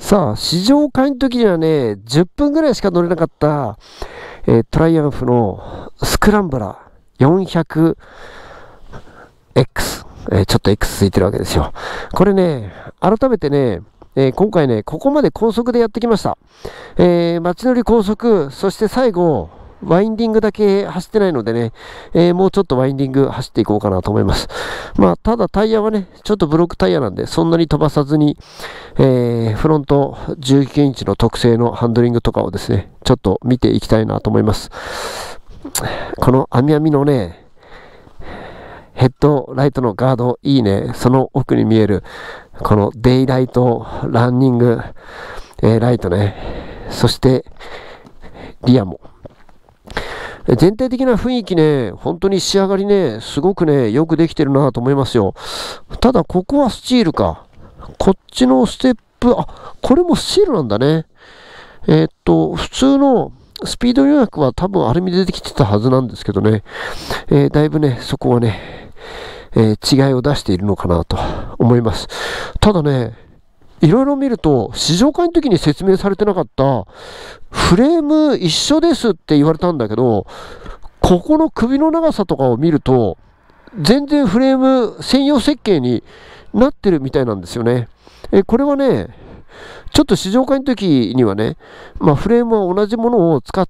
さあ、試乗会の時にはね、10分ぐらいしか乗れなかった、トライアンフのスクランブラー 400X、ちょっと X ついてるわけですよ。これね、改めてね、今回ね、ここまで高速でやってきました。街乗り高速、そして最後、ワインディングだけ走ってないのでね、もうちょっとワインディング走っていこうかなと思います。まあ、ただタイヤはね、ちょっとブロックタイヤなんで、そんなに飛ばさずに、フロント19インチの特製のハンドリングとかをですね、ちょっと見ていきたいなと思います。この網網のね、ヘッドライトのガード、いいね。その奥に見える、このデイライト、ランニング、ライトね。そして、リアも。全体的な雰囲気ね、本当に仕上がりね、すごくね、よくできてるなと思いますよ。ただ、ここはスチールか。こっちのステップ、これもスチールなんだね。普通のスピード予約は多分アルミでできてたはずなんですけどね。だいぶね、そこはね、違いを出しているのかなと思います。ただね、いろいろ見ると、試乗会の時に説明されてなかった、フレーム一緒ですって言われたんだけど、ここの首の長さとかを見ると、全然フレーム専用設計になってるみたいなんですよね。これはね、ちょっと試乗会の時にはね、フレームは同じものを使って、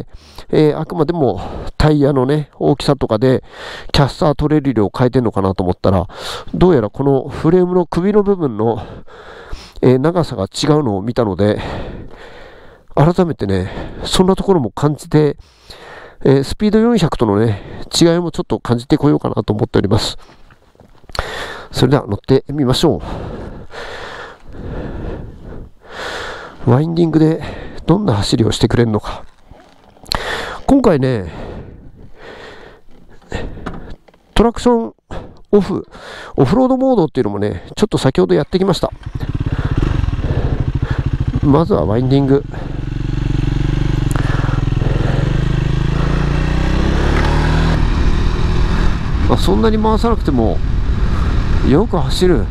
あくまでもタイヤのね、大きさとかでキャスター取れる量を変えてるのかなと思ったら、どうやらこのフレームの首の部分の長さが違うのを見たので、改めてね、そんなところも感じて、スピード400とのね、違いもちょっと感じてこようかなと思っております。それでは乗ってみましょう。ワインディングでどんな走りをしてくれるのか。今回ね、トラクションオフロードモードっていうのもね、ちょっと先ほどやってきました。まずはワインディング。そんなに回さなくてもよく走る。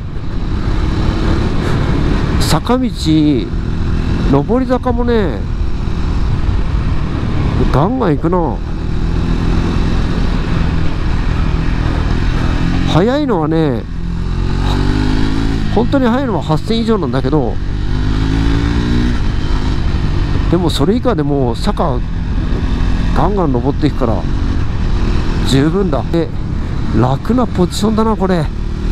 坂道、上り坂もね、ガンガン行くな。速いのはね、本当に速いのは8000以上なんだけど、でもそれ以下でも坂ガンガン登っていくから十分だ。で、楽なポジションだなこれ。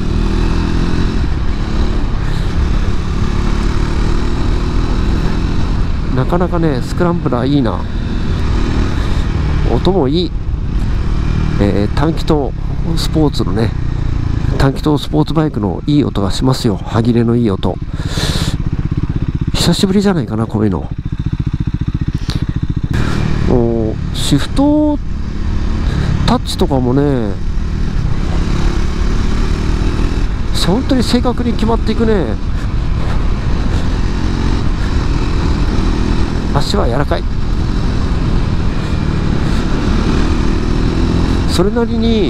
なかなかね、スクランブラーいいな。音もいい。短気筒スポーツのね、短気筒スポーツバイクのいい音がしますよ。歯切れのいい音。久しぶりじゃないかな、こういうの。シフトタッチとかもね、本当に正確に決まっていくね。足は柔らかい。それなりに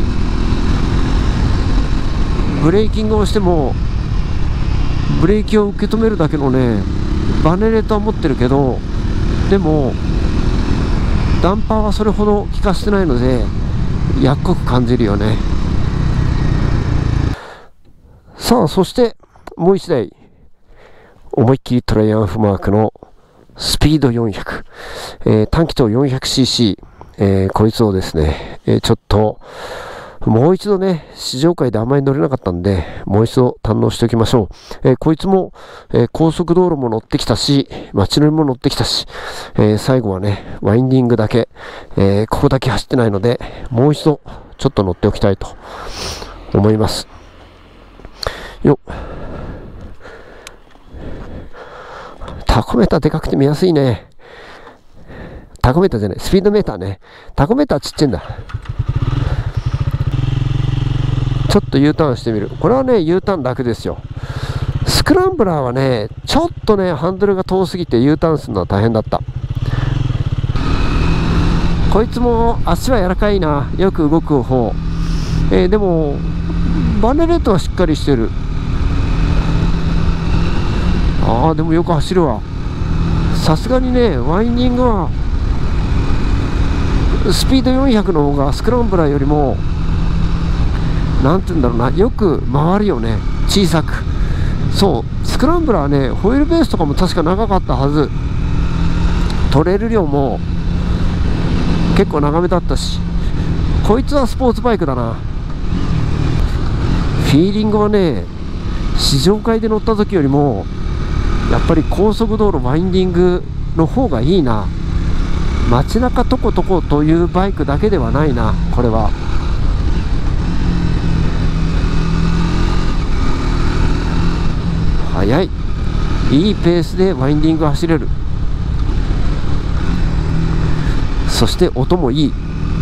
ブレーキングをしてもブレーキを受け止めるだけのね、バネレーター持ってるけど、でもダンパーはそれほど効かせてないのでやっこく感じるよね。さあ、そしてもう一台、思いっきりトライアンフマークのスピード400、短気筒 400cc、こいつをですね、ちょっともう一度ね、試乗会であまり乗れなかったんで、もう一度堪能しておきましょう。こいつも、高速道路も乗ってきたし、街乗りも乗ってきたし、最後はね、ワインディングだけ、ここだけ走ってないので、もう一度ちょっと乗っておきたいと思います。よっ。タコメーターでかくて見やすいね。タコメーターじゃない、スピードメーターね。タコメーターちっちゃいんだ。ちょっと U ターンしてみる。これはね、U ターン楽ですよ。スクランブラーはね、ちょっとね、ハンドルが遠すぎて U ターンするのは大変だった。こいつも足は柔らかいな。よく動く方。でもバネレートはしっかりしてる。 ああ、でもよく走るわ。さすがにね、ワインディングはスピード400の方がスクランブラーよりもなんて言うんだろうな、よく回るよね、小さく。そう、スクランブラーはね、ホイールベースとかも確か長かったはず。トレイル量も結構長めだったし、こいつはスポーツバイクだな。フィーリングはね、試乗会で乗った時よりもやっぱり高速道路ワインディングの方がいいな。街中トコトコというバイクだけではないな、これは。速い、いいペースでワインディング走れる。そして音もいい。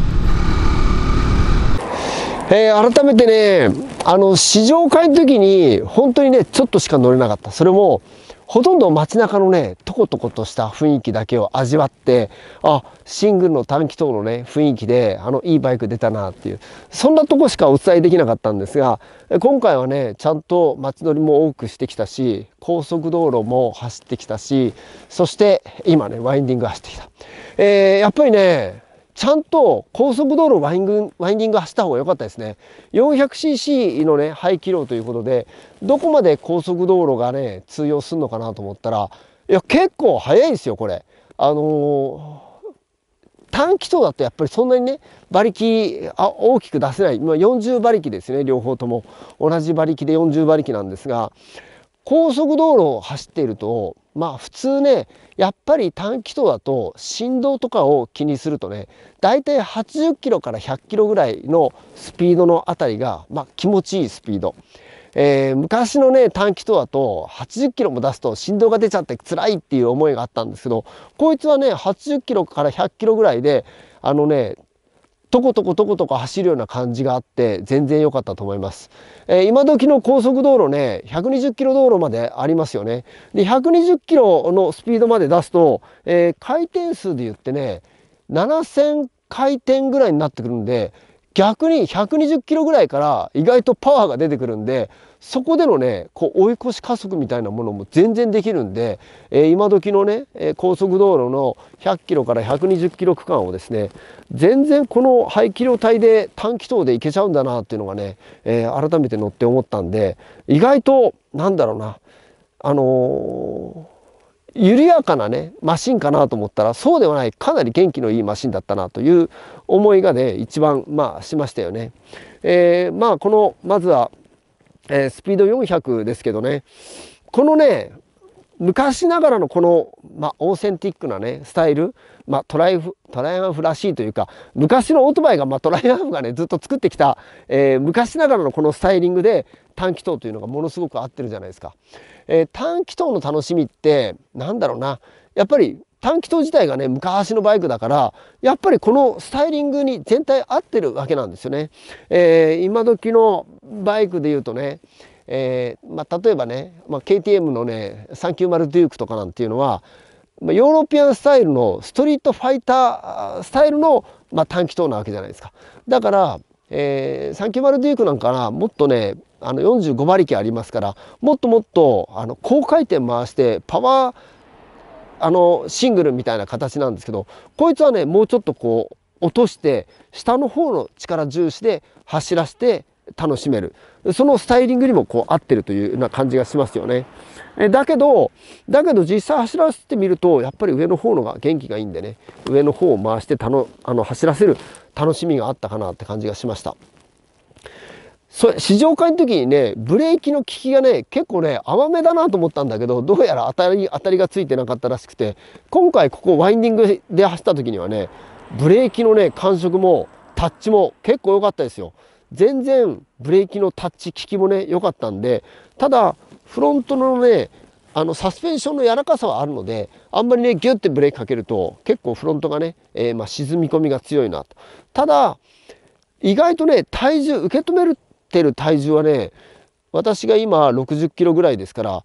改めてね、試乗会の時に本当にね、ちょっとしか乗れなかった。それもほとんど街中のね、トコトコとした雰囲気だけを味わって、あ、シングルの短気筒のね、雰囲気でいいバイク出たなっていう、そんなとこしかお伝えできなかったんですが、今回はね、ちゃんと街乗りも多くしてきたし、高速道路も走ってきたし、そして今ね、ワインディング走ってきた。やっぱりね、ちゃんと高速道路ワインディング走った方が良かったですね。400cc のね、排気量ということで、どこまで高速道路がね、通用するのかなと思ったら、いや、結構速いですよ、これ。短気筒だとやっぱりそんなにね、馬力大きく出せない。今40馬力ですね、両方とも。同じ馬力で40馬力なんですが、高速道路を走っていると、まあ普通ね、やっぱり短気筒だと振動とかを気にするとね、だいたい80キロから100キロぐらいのスピードのあたりが、まあ、気持ちいいスピード。昔のね、短気筒だと80キロも出すと振動が出ちゃって辛いっていう思いがあったんですけど、こいつはね、80キロから100キロぐらいで、トコトコトコトコ走るような感じがあって全然良かったと思います。今時の高速道路ね、120キロ道路までありますよね。で、120キロのスピードまで出すと、回転数で言ってね、7000回転ぐらいになってくるんで、逆に120キロぐらいから意外とパワーが出てくるんで、そこでのね、こう追い越し加速みたいなものも全然できるんで、今時のね、高速道路の100キロから120キロ区間をですね、全然この排気量帯で短気筒でいけちゃうんだなっていうのがね、改めて乗って思ったんで、意外となんだろうな、緩やかなねマシンかなと思ったらそうではない、かなり元気のいいマシンだったなという思いがね一番しましたよね。このまずは、スピード400ですけどね、このね昔ながらのこの、オーセンティックなねスタイル、トライアンフらしいというか、昔のオートバイが、トライアンフがねずっと作ってきた、昔ながらのこのスタイリングで短気筒というのがものすごく合ってるじゃないですか。短気筒の楽しみってなんだろうな、やっぱり短気筒自体がね昔のバイクだから、やっぱりこのスタイリングに全体合ってるわけなんですよね。今時のバイクでいうとね、例えばね、KTM のね390デュークとかなんていうのはヨーロピアンスタイルのストリートファイタースタイルの、短気筒なわけじゃないですか。だから、390デュークなんかな、もっとね45馬力ありますから、もっともっと高回転回してパワーシングルみたいな形なんですけど、こいつはねもうちょっとこう落として下の方の力重視で走らせて楽しめる、そのスタイリングにもこう合ってるというような感じがしますよね。だけど実際走らせてみるとやっぱり上の方のが元気がいいんでね、上の方を回して走らせる楽しみがあったかなって感じがしました。試乗会の時にねブレーキの効きがね結構ね甘めだなと思ったんだけど、どうやら当たりがついてなかったらしくて、今回ここワインディングで走った時にはねブレーキのね感触もタッチも結構良かったですよ。全然ブレーキのタッチ効きもね良かったんで、ただフロントのねサスペンションの柔らかさはあるので、あんまりねギュッてブレーキかけると結構フロントがね、沈み込みが強いなと。ただ意外とね体重受け止めてる体重はね、私が今60キロぐらいですから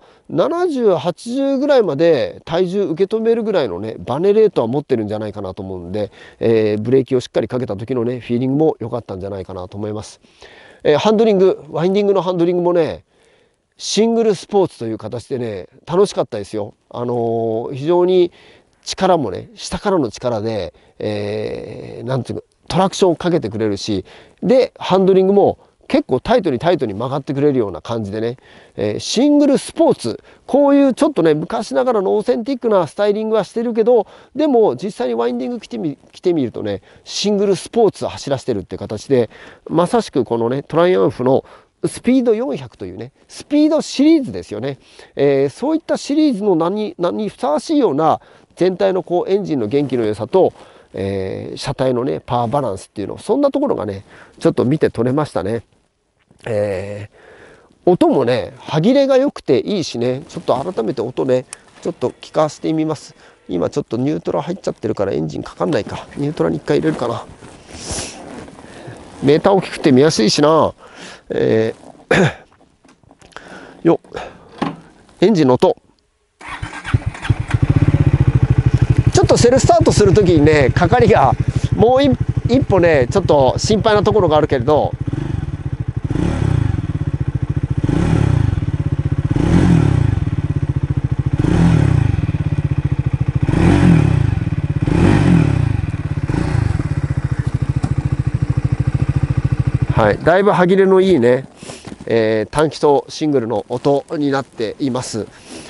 70、80ぐらいまで体重受け止めるぐらいのねバネレートは持ってるんじゃないかなと思うんで、ブレーキをしっかりかけた時のねフィーリングも良かったんじゃないかなと思います。ハンドリング、ワインディングのハンドリングもねシングルスポーツという形でね、楽しかったですよ。非常に力もね、下からの力で、なんていうの、トラクションをかけてくれるし、で、ハンドリングも結構タイトに曲がってくれるような感じでね、シングルスポーツ、こういうちょっとね、昔ながらのオーセンティックなスタイリングはしてるけど、でも実際にワインディング来てみるとね、シングルスポーツ走らせてるって形で、まさしくこのね、トライアンフのスピード400というね、スピードシリーズですよね。そういったシリーズの名にふさわしいような全体のこうエンジンの元気の良さと、車体のね、パワーバランスっていうの、そんなところがね、ちょっと見て取れましたね。音もね、歯切れが良くていいしね、ちょっと改めて音ね、ちょっと聞かせてみます。今ちょっとニュートラ入っちゃってるからエンジンかかんないか。ニュートラに1回入れるかな。メーター大きくて見やすいしな。よっ、エンジンの音。ちょっとセルスタートするときにね、かかりがもう一歩ね、ちょっと心配なところがあるけれど、はい、だいぶ歯切れのいいね、単気筒シングルの音になっています。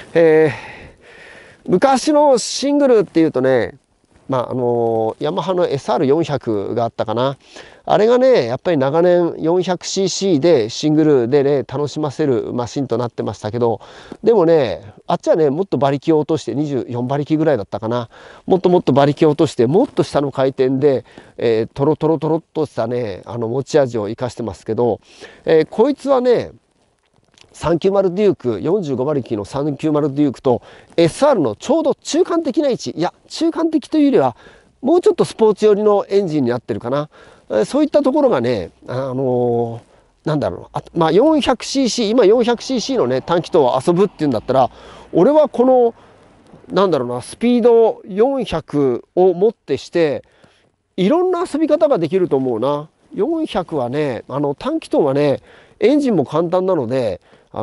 昔のシングルっていうとね、ヤマハの SR400 があったかな。あれがね、やっぱり長年 400cc でシングルでね、楽しませるマシンとなってましたけど、でもね、あっちはね、もっと馬力を落として24馬力ぐらいだったかな。もっと馬力を落として、もっと下の回転で、トロっとしたね、持ち味を生かしてますけど、こいつはね、390デューク、45馬力の390デュークと SR のちょうど中間的な位置、いや、中間的というよりは、もうちょっとスポーツ寄りのエンジンになってるかな。そういったところがね、なんだろう、400cc、今 400cc のね、単気筒を遊ぶっていうんだったら、俺はこの、なんだろうな、スピード400をもってして、いろんな遊び方ができると思うな。400はね、単気筒はね、エンジンも簡単なので、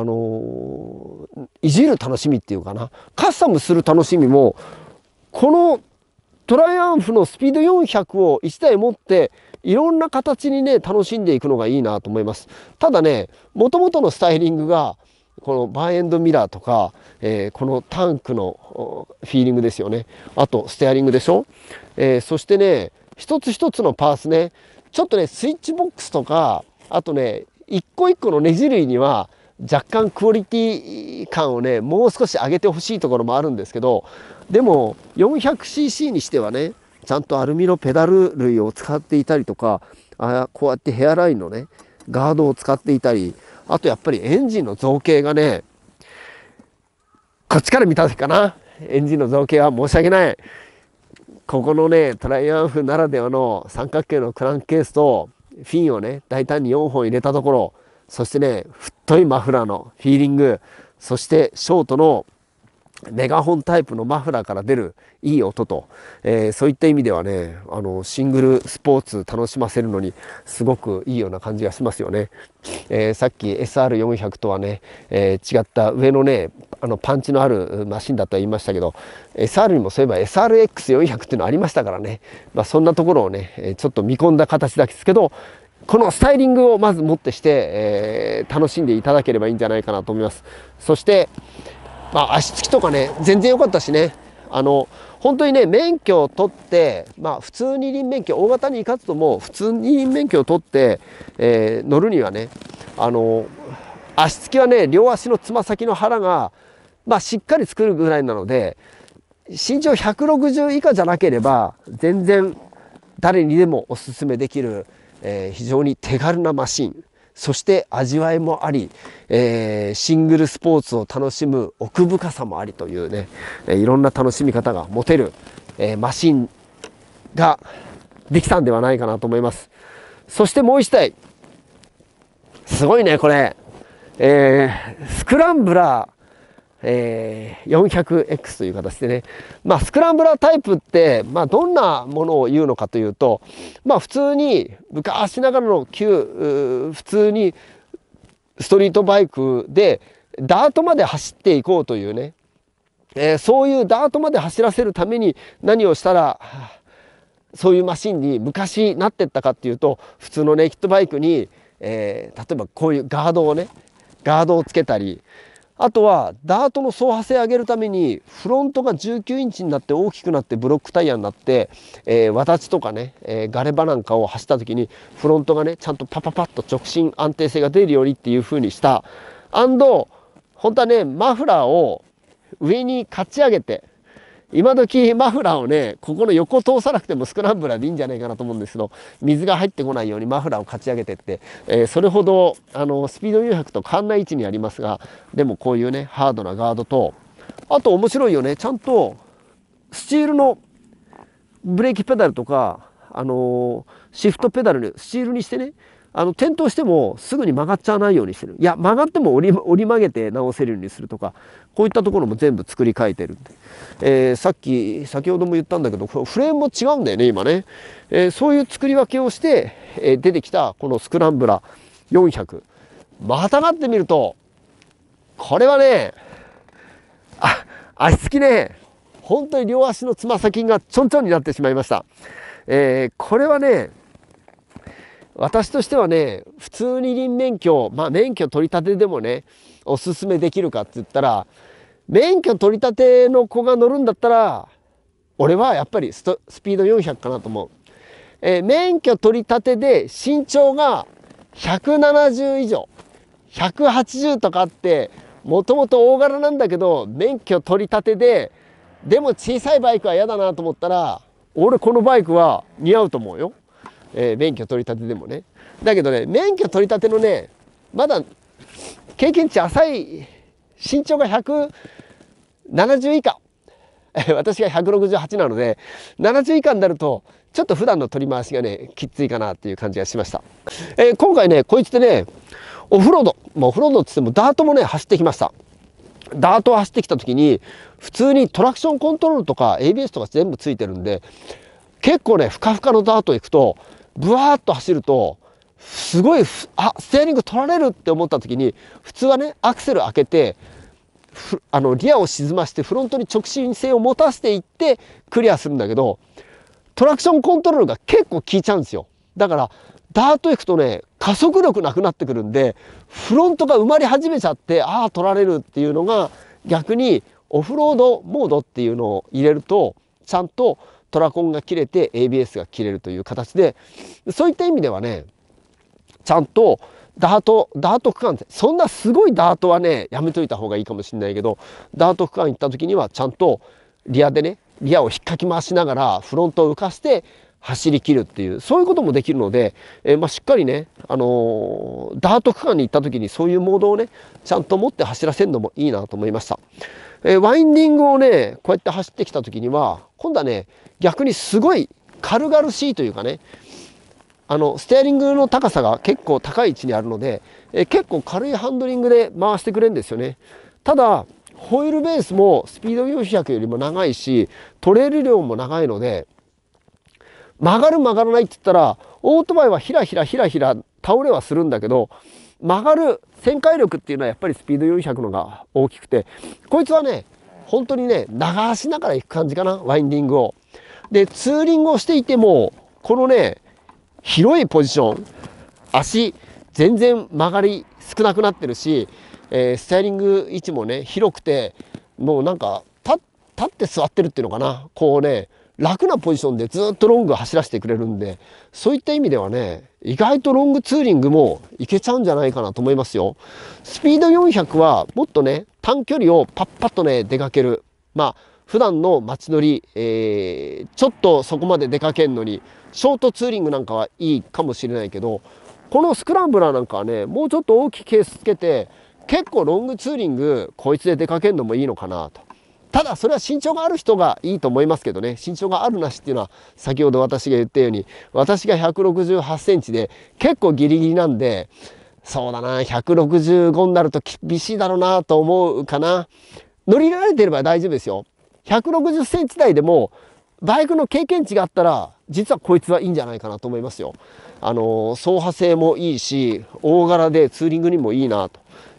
いじる楽しみっていうかな、カスタムする楽しみも、このトライアンフのスピード400を1台持っていろんな形にね楽しんでいくのがいいなと思います。ただね、もともとのスタイリングがこのバーエンドミラーとか、このタンクのフィーリングですよね。あとステアリングでしょ。そしてね、一つ一つのパーツね、ちょっとねスイッチボックスとか、あとね一個一個のネジ類には若干クオリティ感をねもう少し上げてほしいところもあるんですけど、でも 400cc にしてはね、ちゃんとアルミのペダル類を使っていたりとか、こうやってヘアラインのねガードを使っていたり、あとやっぱりエンジンの造形がね、こっちから見た時かな、エンジンの造形は申し訳ない。ここのねトライアンフならではの三角形のクランクケースとフィンをね大胆に4本入れたところ、そしてね太いマフラーのフィーリング、そしてショートのメガホンタイプのマフラーから出るいい音と、そういった意味ではね、シングルスポーツ楽しませるのにすごくいいような感じがしますよね。さっき SR400 とはね、違った上のねパンチのあるマシンだとは言いましたけど、 SR にもそういえば SRX400 っていうのありましたからね、そんなところをねちょっと見込んだ形ですけど、このスタイリングをまずもってして、楽しんでいただければいいんじゃないかなと思います。そして足つきとかね全然良かったしね、本当にね免許を取って、普通二輪免許、大型に行かずとも普通二輪免許を取って、乗るにはね、足つきはね両足のつま先の腹が、しっかり作るぐらいなので、身長160以下じゃなければ全然誰にでもおすすめできる、非常に手軽なマシン、そして味わいもあり、シングルスポーツを楽しむ奥深さもありというね、いろんな楽しみ方が持てる、マシンができたんではないかなと思います。そしてもう一台すごいねこれ、スクランブラー400X という形でね、スクランブラータイプって、どんなものを言うのかというと、普通に昔ながらの普通にストリートバイクで、 ダートまで走っていこうというね、そういうダートまで走らせるために何をしたらそういうマシンに昔なってったかっていうと、普通のネイキッドバイクに、例えばこういうガードをつけたり、あとはダートの走破性を上げるためにフロントが19インチになって大きくなってブロックタイヤになって、わだちとかね、ガレ場なんかを走った時にフロントがねちゃんとパパパッと直進安定性が出るようにっていう風にした。本当はねマフラーを上にかち上げて、今時マフラーをねここの横通さなくてもスクランブラーでいいんじゃないかなと思うんですけど、水が入ってこないようにマフラーをかち上げてって、それほどスピード400と変わんない位置にありますが、でもこういうねハードなガードと、あと面白いよね、ちゃんとスチールのブレーキペダルとか、シフトペダルスチールにしてね、転倒してもすぐに曲がっちゃわないようにしてる。いや曲がっても折り曲げて直せるようにするとか、こういったところも全部作り変えてるんで、先ほども言ったんだけどフレームも違うんだよね今ね、そういう作り分けをして、出てきたこのスクランブラ400、またがってみるとこれはね足つきね、本当に両足のつま先がちょんちょんになってしまいました。これはね私としてはね、普通二輪免許、免許取り立てでもねおすすめできるかって言ったら、免許取り立ての子が乗るんだったら俺はやっぱりスピード400かなと思う。免許取り立てで身長が170以上180とかあって、もともと大柄なんだけど免許取り立てでも小さいバイクは嫌だなと思ったら、俺このバイクは似合うと思うよ。免許取り立てでもね。だけどね免許取り立てのねまだ経験値浅い、身長が170以下私が168なので70以下になるとちょっと普段の取り回しがねきついかなっていう感じがしました。今回ねこいつでねオフロードっつってもダートもね走ってきました。ダートを走ってきた時に普通にトラクションコントロールとか ABS とか全部ついてるんで、結構ねふかふかのダート行くとブワーッと走るとすごいステアリング取られるって思った時に、普通はねアクセル開けてリアを沈ましてフロントに直進性を持たせていってクリアするんだけど、トラクションコントロールが結構効いちゃうんですよ。だからダート行くとね加速力なくなってくるんで、フロントが埋まり始めちゃって取られるっていうのが、逆にオフロードモードっていうのを入れるとちゃんとトラコンが切れて ABS が切れるという形で、そういった意味ではねちゃんとダート区間、そんなすごいダートはねやめといた方がいいかもしれないけど、ダート区間行った時にはちゃんとリアでねリアを引っかき回しながらフロントを浮かして走り切るっていう、そういうこともできるので、しっかりね、ダート区間に行った時にそういうモードをねちゃんと持って走らせるのもいいなと思いました。ワインディングをねこうやって走ってきた時には今度はね逆にすごい軽々しいというかね、ステアリングの高さが結構高い位置にあるので、結構軽いハンドリングで回してくれるんですよね。ただホイールベースもスピード400よりも長いしトレイル量も長いので、曲がる曲がらないって言ったらオートバイはひらひら倒れはするんだけど、曲がる旋回力っていうのはやっぱりスピード400のが大きくて、こいつはね本当にね流しながら行く感じかな、ワインディングを。でツーリングをしていてもこのね広いポジション、足全然曲がり少なくなってるし、スタイリング位置もね広くて、もうなんか立って座ってるっていうのかな、こうね楽なポジションでずっとロング走らせてくれるんで、そういった意味ではね意外とロングツーリングもいけちゃうんじゃないかなと思いますよ。スピード400はもっとね短距離をパッパッとね出かける、普段の街乗り、ちょっとそこまで出かけるのにショートツーリングなんかはいいかもしれないけど、このスクランブラーなんかはねもうちょっと大きいケースつけて結構ロングツーリングこいつで出かけるのもいいのかなと。ただそれは身長がある人がいいと思いますけどね、身長があるなしっていうのは先ほど私が言ったように、私が168センチで結構ギリギリなんで、そうだな165になると厳しいだろうなと思うかな。乗り慣れてれば大丈夫ですよ。160センチ台でもバイクの経験値があったら実はこいつはいいんじゃないかなと思いますよ。走破性もいいし大柄でツーリングにもいいなと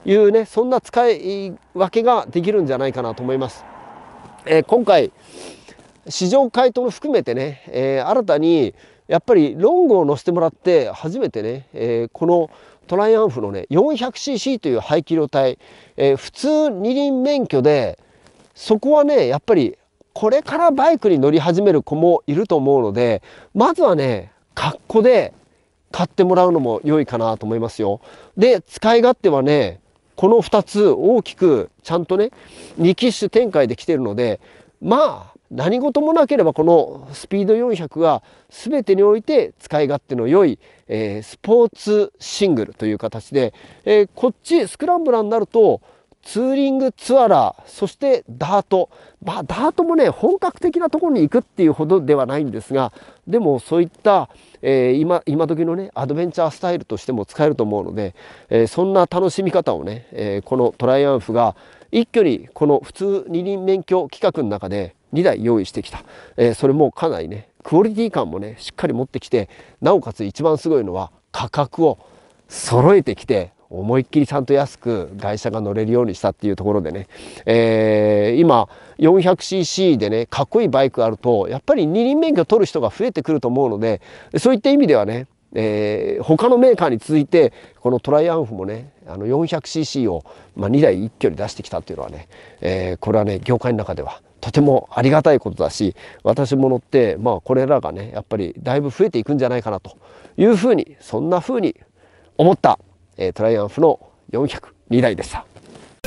いうね、そんな使い分けができるんじゃないかなと思います。今回市場回答も含めてね、新たにやっぱりロングを乗せてもらって初めてね、このトライアンフのね 400cc という排気量帯、普通二輪免許でそこはねやっぱりこれからバイクに乗り始める子もいると思うので、まずはね格好で買ってもらうのも良いかなと思いますよ。で使い勝手はねこの2つ大きくちゃんとね2機種展開できているので、まあ何事もなければこのスピード400が全てにおいて使い勝手の良い、スポーツシングルという形で、こっちスクランブラーになるとツーリングツアラー、そしてダート、ダートもね本格的なところに行くっていうほどではないんですが、でもそういった、今時のねアドベンチャースタイルとしても使えると思うので、そんな楽しみ方をね、このトライアンフが一挙にこの普通二輪免許規格の中で2台用意してきた、それもかなりねクオリティ感もねしっかり持ってきて、なおかつ一番すごいのは価格を揃えてきて思いっきりちゃんと安く外車が乗れるようにしたっていうところでね、今 400cc でねかっこいいバイクあるとやっぱり二輪免許取る人が増えてくると思うので、そういった意味ではね、他のメーカーに続いてこのトライアンフもね400cc を、2台一挙に出してきたっていうのはね、これはね業界の中ではとてもありがたいことだし、私も乗ってこれらがねやっぱりだいぶ増えていくんじゃないかなというふうに、そんなふうに思ったトライアンフの402台でした。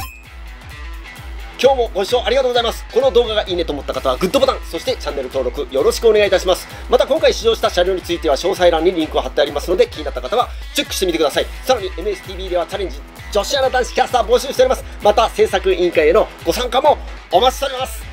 今日もご視聴ありがとうございます。この動画がいいねと思った方はグッドボタン、そしてチャンネル登録よろしくお願いいたします。また今回試乗した車両については詳細欄にリンクを貼ってありますので、気になった方はチェックしてみてください。さらに MSTV ではチャレンジ女子アナ男子キャスター募集しております。また制作委員会へのご参加もお待ちしております。